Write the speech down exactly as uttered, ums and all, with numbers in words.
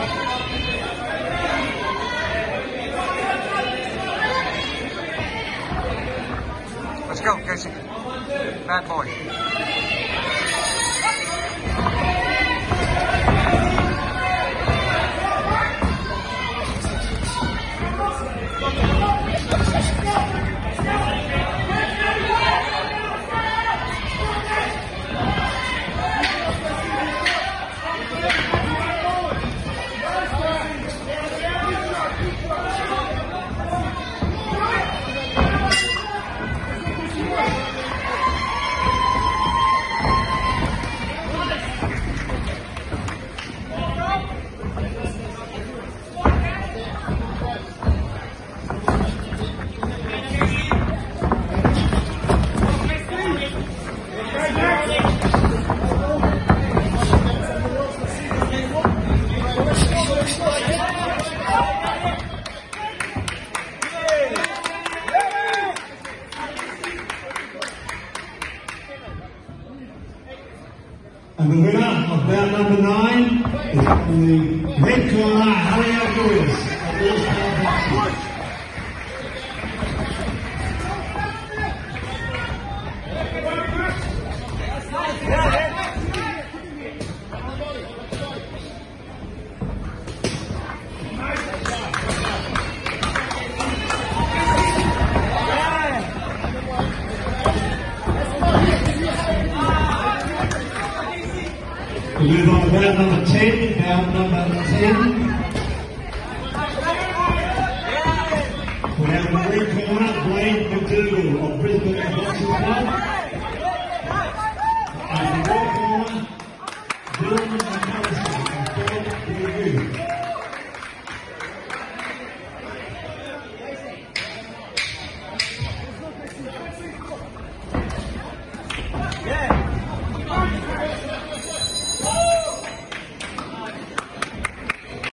Let's go, Casey. Bad boy. And the winner of bout number nine is from the red corner, Harry Lewis. We move on to bout number ten, bout number ten. We have the red corner, Blaine McDougall of Brisbane Boxing Club.